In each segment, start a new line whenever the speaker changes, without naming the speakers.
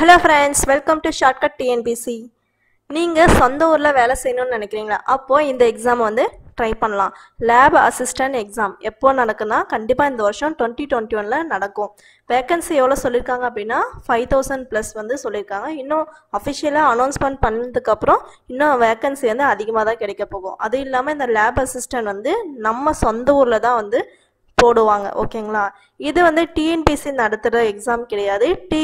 Hello friends, welcome to Shortcut TNPSC. நீங்க சொந்த ஊர்ல வேலை செய்யணும்னு நினைக்கிறீங்களா? அப்போ இந்த எக்ஸாம் வந்து ட்ரை பண்ணலாம். லேப் அசிஸ்டன்ட் எக்ஸாம் எப்போ நடக்குன்னா கண்டிப்பா இந்த வருஷம் 2021ல நடக்கும். வேகன்சி எவ்வளவு சொல்லிருக்காங்க அப்படின்னா 5000 பிளஸ் வந்து சொல்லிருக்காங்க. இன்னும் அஃபிஷியலா அனௌன்ஸ்மென்ட் பண்ணதுக்கு அப்புறம் இன்னும் வேகன்சி வந்து அதிகமாக தான் கிடைக்க போகும். அது இல்லாம இந்த லேப் அசிஸ்டன்ட் வந்து நம்ம சொந்த ஊர்ல தான் வந்து போடுவாங்க. ஓகேங்களா? இது வந்து டிஎன்பிஎஸ்சி நடத்துகிற எக்ஸாம் கிடையாது.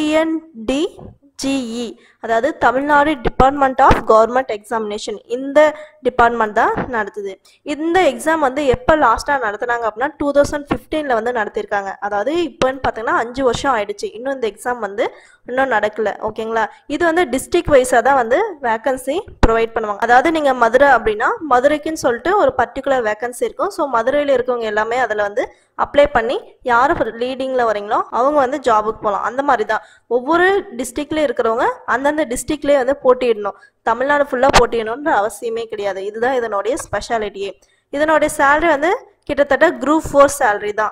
டிஎன்டிஜிஇ அதாவது Tamil Nadu department of government examination இந்த டிபார்ட்மெண்ட் தான் நடத்துது. இந்த எக்ஸாம் வந்து எப்போ லாஸ்ட்டாக நடத்துனாங்க அப்படின்னா 2015ல் வந்து நடத்திருக்காங்க. அதாவது இப்போன்னு பார்த்தீங்கன்னா 5 வருஷம் ஆயிடுச்சு. இன்னும் இந்த எக்ஸாம் வந்து இன்னும் நடக்கல. ஓகேங்களா? இது வந்து டிஸ்ட்ரிக்ட் வைஸாக தான் வந்து வேகன்சி ப்ரொவைட் பண்ணுவாங்க. அதாவது நீங்கள் மதுரை அப்படின்னா மதுரைக்குன்னு சொல்லிட்டு ஒரு பர்டிகுலர் வேகன்சி இருக்கும். ஸோ மதுரையில் இருக்கவங்க எல்லாமே அதில் வந்து அப்ளை பண்ணி யார் லீடிங்கில் வரீங்களோ அவங்க வந்து ஜாபுக்கு போகலாம். அந்த மாதிரி தான் ஒவ்வொரு டிஸ்ட்ரிக்ட்லேயும் இருக்கிறவங்க அந்தந்த டிஸ்ட்ரிக்ட்லேயே வந்து போட்டியிடணும். தமிழ்நாடு ஃபுல்லாக போட்டியிடணுன்ற அவசியமே கிடையாது. இதுதான் இதனுடைய ஸ்பெஷாலிட்டியே. இதனுடைய சேலரி வந்து கிட்டத்தட்ட குரூப் 4 சேலரி தான்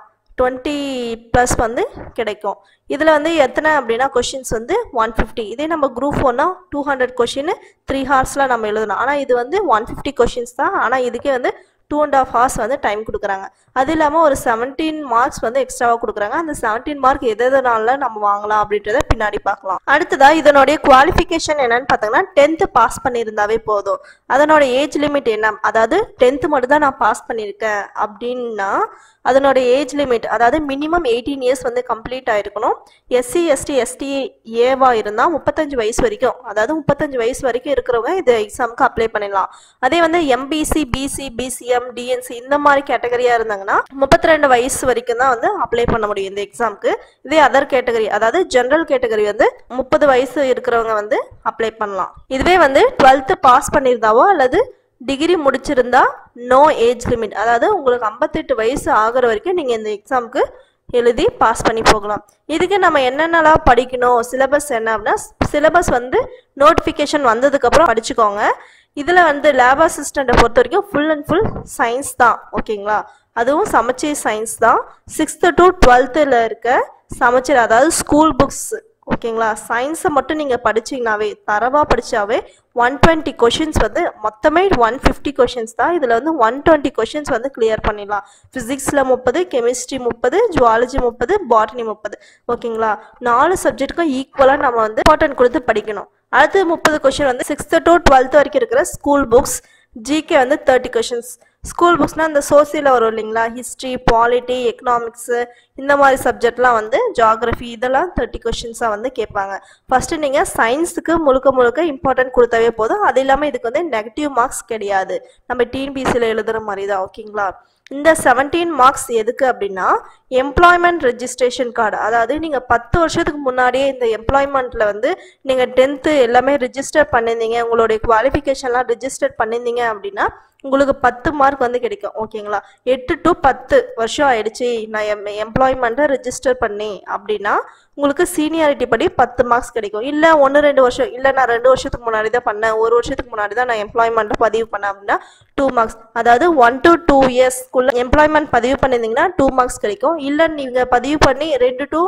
20+ வந்து கிடைக்கும். இதில் வந்து எத்தனை அப்படின்னா கொஷின்ஸ் வந்து 150. இதே நம்ம குரூப் 4னா 200 கொஷின் 3 ஹார்ஸில் நம்ம எழுதணும். ஆனால் இது வந்து 150 கொஷின்ஸ் தான். ஆனால் இதுக்கே வந்து 2.5 hours வந்து டைம் கொடுக்குறாங்க. அது இல்லாமல் ஒரு 17 மார்க்ஸ் வந்து எக்ஸ்ட்ராவாக கொடுக்குறாங்க. அந்த 17 மார்க் எதனால நம்ம வாங்கலாம் அப்படின்றத பின்னாடி பார்க்கலாம். அடுத்ததா இதனுடைய குவாலிஃபிகேஷன் என்னன்னு பார்த்தீங்கன்னா 10th பாஸ் பண்ணியிருந்தாவே போதும். அதனோட ஏஜ் லிமிட் என்ன, அதாவது 10th மட்டும் தான் நான் பாஸ் பண்ணியிருக்கேன் அப்படின்னா அதனோட ஏஜ் லிமிட் அதாவது மினிமம் 18 இயர்ஸ் வந்து கம்ப்ளீட் ஆயிருக்கணும். எஸ்சி எஸ்டி எஸ்டி ஏவா இருந்தால் 35 வயசு வரைக்கும், அதாவது 35 வயசு வரைக்கும் இருக்கிறவங்க இந்த எக்ஸாமுக்கு அப்ளை பண்ணிடலாம். அதே வந்து எம்பிசி பிசி பிசிஎம் டிஎன்சி இந்த மாதிரி கேட்டகரியா இருந்தாங்கன்னா 32 வயசு வரைக்கும் தான் வந்து அப்ளை பண்ண முடியும் இந்த எக்ஸாமுக்கு. இதே அதர் கேட்டகரி அதாவது ஜெனரல் கேட்டகரி வந்து 30 வயசு இருக்கிறவங்க வந்து அப்ளை பண்ணலாம். இதுவே வந்து 12th பாஸ் பண்ணியிருந்தாவோ அல்லது டிகிரி முடிச்சிருந்தா நோ ஏஜ் லிமிட், அதாவது உங்களுக்கு 58 வயசு ஆகிற வரைக்கும் நீங்கள் இந்த எக்ஸாமுக்கு எழுதி பாஸ் பண்ணி போகலாம். இதுக்கு நம்ம என்னென்னலாம் படிக்கணும், சிலபஸ் என்ன அப்படின்னா சிலபஸ் வந்து நோட்டிஃபிகேஷன் வந்ததுக்கப்புறம் படிச்சுக்கோங்க. இதில் வந்து லேப் அசிஸ்டண்ட்டை பொறுத்த வரைக்கும் ஃபுல் அண்ட் ஃபுல் சயின்ஸ் தான். ஓகேங்களா? அதுவும் சமச்சீர் சயின்ஸ் தான். 6th to 12th இருக்க சமச்சீர் அதாவது ஸ்கூல் புக்ஸ். ஓகேங்களா? சயின்ஸை மட்டும் நீங்கள் படிச்சிங்கனாவே தரவாக படித்தாவே 120 கொஷின்ஸ் வந்து மொத்தமே 150 கொஷின்ஸ் தான். இதில் வந்து 120 கொஷின்ஸ் வந்து கிளியர் பண்ணிடலாம். ஃபிசிக்ஸில் 30, கெமிஸ்ட்ரி 30, ஜுவாலஜி 30, பாட்டனி 30. ஓகேங்களா? 4 சப்ஜெக்ட்டுக்கும் ஈக்குவலாக நம்ம வந்து இம்பார்ட்டன்ட் கொடுத்து படிக்கணும். அடுத்து 30 கொஷின் வந்து 6th to 12th வரைக்கும் இருக்கிற ஸ்கூல் புக்ஸ். ஜிகே வந்து 30 கொஷின்ஸ். ஸ்கூல் புக்ஸ்னால் இந்த சோசியலில் வரும் இல்லைங்களா, ஹிஸ்ட்ரி பாலிட்டி எக்கனாமிக்ஸு இந்த மாதிரி சப்ஜெக்ட்லாம் வந்து ஜாகிரஃபி இதெல்லாம் 30 கொஷின்ஸாக வந்து கேட்பாங்க. ஃபஸ்ட்டு நீங்கள் சயின்ஸுக்கு முழுக்க இம்பார்ட்டன்ட் கொடுத்தாவே போதும். அது இல்லாமல் இதுக்கு வந்து நெகட்டிவ் மார்க்ஸ் கிடையாது, நம்ம டிஎன்பிஎஸ்சியில் எழுதுகிற மாதிரி தான். ஓகேங்களா? இந்த 17 மார்க்ஸ் எதுக்கு அப்படின்னா எம்ப்ளாய்மெண்ட் ரெஜிஸ்ட்ரேஷன் கார்டு, அதாவது நீங்கள் 10 வருஷத்துக்கு முன்னாடியே இந்த எம்ப்ளாய்மெண்ட்டில் வந்து நீங்கள் 10th எல்லாமே ரிஜிஸ்டர் பண்ணியிருந்தீங்க, உங்களுடைய குவாலிஃபிகேஷன்லாம் ரிஜிஸ்டர் பண்ணியிருந்தீங்க அப்படின்னா உங்களுக்கு 10 மார்க் வந்து கிடைக்கும். ஓகேங்களா? 8 to 10 வருஷம் ஆயிடுச்சு நான் எம்ப்ளாய்மெண்ட்டை ரெஜிஸ்டர் பண்ணி அப்படின்னா உங்களுக்கு சீனியாரிட்டி படி 10 மார்க்ஸ் கிடைக்கும். இல்லை 1-2 வருஷம், இல்லை நான் 2 வருஷத்துக்கு முன்னாடி தான் பண்ணேன், 1 வருஷத்துக்கு முன்னாடி தான் நான் எம்ப்ளாய்மெண்ட்டை பதிவு பண்ணேன் அப்படின்னா 2 மார்க்ஸ், அதாவது 1 to 2 இயர்ஸ்க்குள்ள எம்ப்ளாய்மெண்ட் பதிவு பண்ணியிருந்தீங்கன்னா 2 மார்க்ஸ் கிடைக்கும். இல்லை நீங்கள் பதிவு பண்ணி 2 to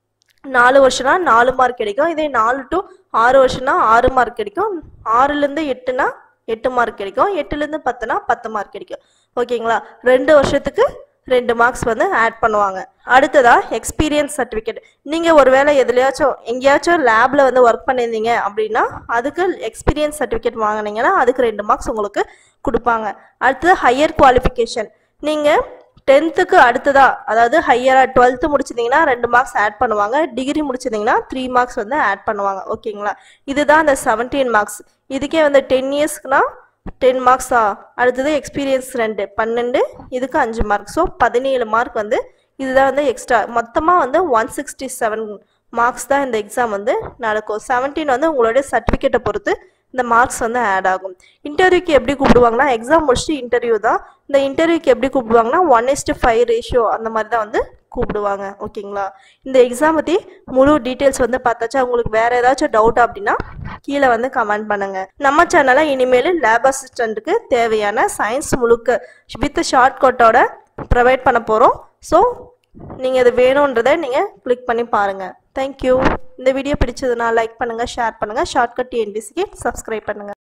4 வருஷம்னா 4 மார்க் கிடைக்கும். இதே 4 to 6 வருஷம்னா 6 மார்க் கிடைக்கும். 6லேருந்து 8னா 8 மார்க் கிடைக்கும். 8லேருந்து 10னா 10 மார்க் கிடைக்கும். ஓகேங்களா? 2 வருஷத்துக்கு 2 மார்க்ஸ் வந்து ஆட் பண்ணுவாங்க. அடுத்ததா எக்ஸ்பீரியன்ஸ் சர்டிஃபிகேட். நீங்கள் ஒரு வேளை எங்கேயாச்சும் லேபில் வந்து ஒர்க் பண்ணியிருந்தீங்க அப்படின்னா அதுக்கு எக்ஸ்பீரியன்ஸ் சர்டிஃபிகேட் வாங்கினீங்கன்னா அதுக்கு 2 மார்க்ஸ் உங்களுக்கு கொடுப்பாங்க. அடுத்தது ஹையர் குவாலிஃபிகேஷன். நீங்கள் 10th அடுத்ததா அதாவது ஹையராக 12th முடிச்சிருந்தீங்கன்னா 2 மார்க்ஸ் ஆட் பண்ணுவாங்க. டிகிரி முடிச்சிருந்தீங்கன்னா 3 மார்க்ஸ் வந்து ஆட் பண்ணுவாங்க. ஓகேங்களா? இதுதான் அந்த 17 மார்க்ஸ். இதுக்கே வந்து 10 இயர்ஸ்க்குனா 10 மார்க்ஸா, அடுத்தது எக்ஸ்பீரியன்ஸ் 2 12, இதுக்கு 5 மார்க். ஸோ 17 மார்க் வந்து இதுதான் வந்து எக்ஸ்ட்ரா. மொத்தமாக வந்து 167 மார்க்ஸ் தான் இந்த எக்ஸாம் வந்து நடக்கும். 17 வந்து உங்களுடைய சர்டிஃபிகேட்டை பொறுத்து இந்த மார்க்ஸ் வந்து ஆட் ஆகும். இன்டர்வியூக்கு எப்படி கூப்பிடுவாங்கன்னா எக்ஸாம் முடிச்சுட்டு இன்டர்வியூ தான். இந்த இன்டர்வியூக்கு எப்படி கூப்பிடுவாங்கன்னா 1:5 ரேஷியோ அந்த மாதிரி தான் வந்து கூப்பிடுவாங்க. ஓகேங்களா? இந்த எக்ஸாம் பற்றி முழு டீட்டெயில்ஸ் வந்து பார்த்தாச்சா? உங்களுக்கு வேறு ஏதாச்சும் டவுட் அப்படின்னா கீழே வந்து கமெண்ட் பண்ணுங்க. நம்ம சேனலை இனிமேல் லேப் அசிஸ்டண்ட்டுக்கு தேவையான சயின்ஸ் முழுக்க வித் ஷார்ட்கட்டோட ப்ரொவைட் பண்ண போகிறோம். ஸோ நீங்கள் இது வேணுன்றதை நீங்கள் கிளிக் பண்ணி பாருங்கள். தேங்க்யூ. இந்த வீடியோ பிடிச்சதுன்னா லைக் பண்ணுங்கள், ஷேர் பண்ணுங்கள். ஷார்ட்கட் TNPSCக்கு சப்ஸ்கிரைப் பண்ணுங்கள்.